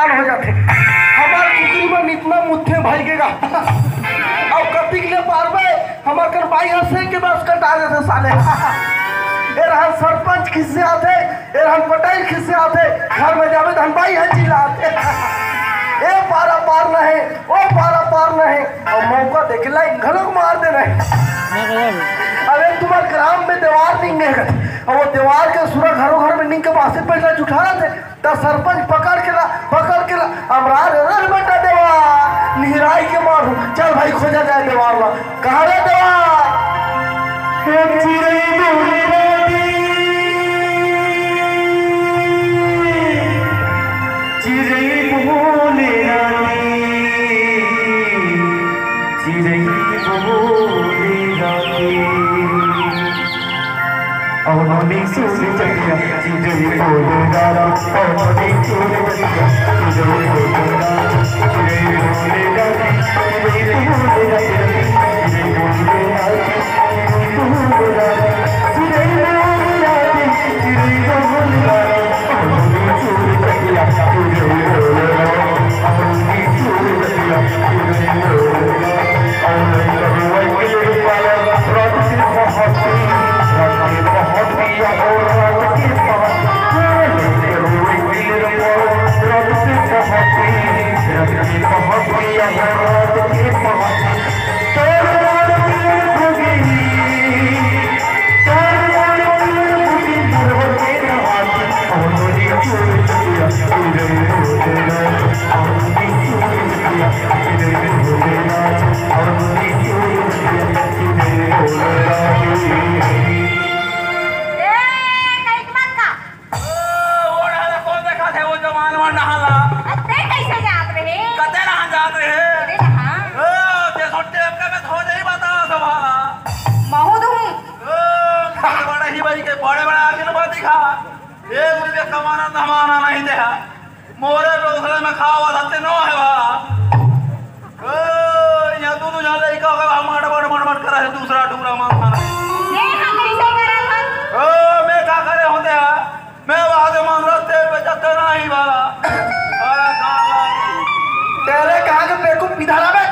परेशान हो जाते। हमार कुकरी में इतना मुठ्ठे भागेगा अब कति के लिए पारबे हमार कर भाई हंसे के बस कटा देते साले। एरहन सरपंच खिस्से आते, एरहन पटेल खिस्से आते, घर में जावे धन भाई है चिल्लाते। ए पारा पार नहीं, ओ पारा पार नहीं, और मौका देख ला घरों मार दे रहे। अरे तुम्हारे ग्राम में दीवार नहीं है और वो दीवार के सूरा घरों घर में नींद के बासे पैसा जुटा रहे थे तो सरपंच पकड़ के ला अमरार रह बेटा दीवार निहराई के मारू। चल भाई खोजा जाए दीवार ला। कहाँ रे दीवार? मोरे रोसले में खावा धत्ते नो है वाला या तू जान ले का मड़ करा है दूसरा डूरा मार मारा ये हम कैसे करा था? मैं का करे होते हैं मैं वहां से मान रास्ते पे जाते नहीं वाला। अरे गाला तेरे कहां के बेकूफ पिधारा में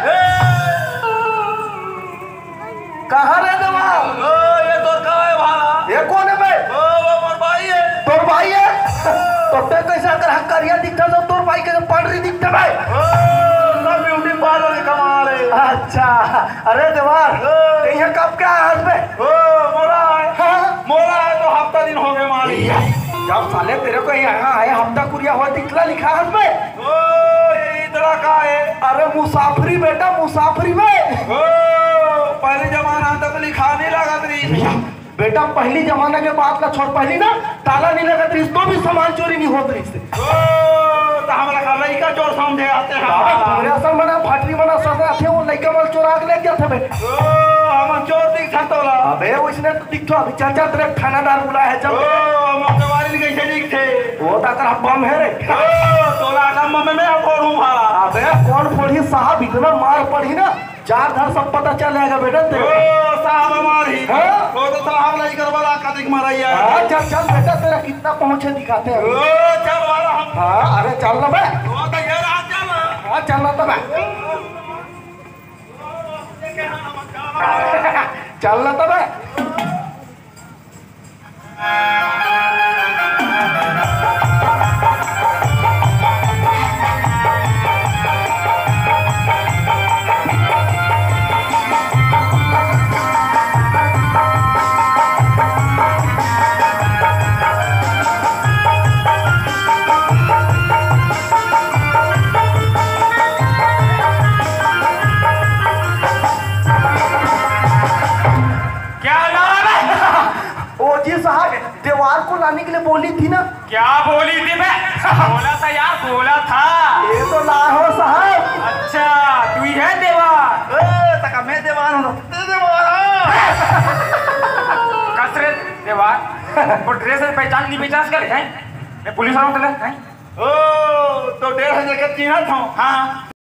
कहां रे देवा? ये तो का है वाला। ये कौन है बे? वो मोर भाई है। तोर भाई है तो ते कैसा कर हक्कारिया दिखता तो तोर भाई के पांडरी दिखता भाई। ना ब्यूटी पार्लर कमाल है। अच्छा अरे देवार ये कब क्या हाथ में? मोरा है। हाँ? मोरा है तो हफ्ता दिन हो गए माली। जब साले तेरे को यहाँ आए हफ्ता कुरिया हुआ दिखला लिखा हाथ में। ये इधर का है? अरे मुसाफरी बेटा मुसाफरी में। पहले जमाना तक लिखा नहीं लगा तरी बेटा पहली जमाना के बात का छोड़ पहली ना ताला नहीं लगा तरी तो भी सामान चोरी नहीं होत रही से। तो हमरा का लइका चोर समझे आते हैं। हमरे असल मना फाटरी मना सदा थे वो लइका वाल चोरा के ले गया था बे। हम चोर दिख था तोला। अबे उसने तो दिख तो अभी चाचा तेरे थानादार बुला है जब। हम सवारी कैसे दिख थे? वो ताकर बम है रे। तोला का बम में फोड़ू भाला। अबे कौन फोड़ी साहब इतना मार पड़ी ना चार धर सब पता चल जाएगा बेटा तेरे। साहब मारी वो तो साहब नहीं करवाला का दिख मारा यार। चल चल बेटा तेरा कितना पहुंचे दिखाते हैं। चल वाला हम। हां अरे चल ना बे। वो तो यार आ चल। हां चल ना तो बे। चल ना तो बे। दीवार को लाने के लिए बोली थी ना? क्या बोली थी मैं? बोला था यार बोला था। ये तो लाहो साहब। अच्छा तू ही है देवार? तका मैं देवार हूँ। देवार कसरत देवार वो ड्रेस पहचान नहीं पहचान कर हैं? मैं पुलिस वालों तले हैं। ओ तो 1,500 का चिन्ह था। हाँ